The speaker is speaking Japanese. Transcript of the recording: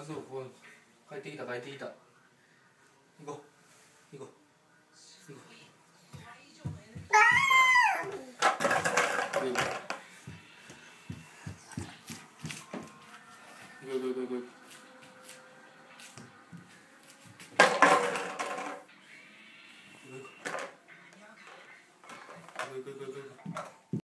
あ、そう、こう帰ってきた帰ってきた。行こう行こう行こう。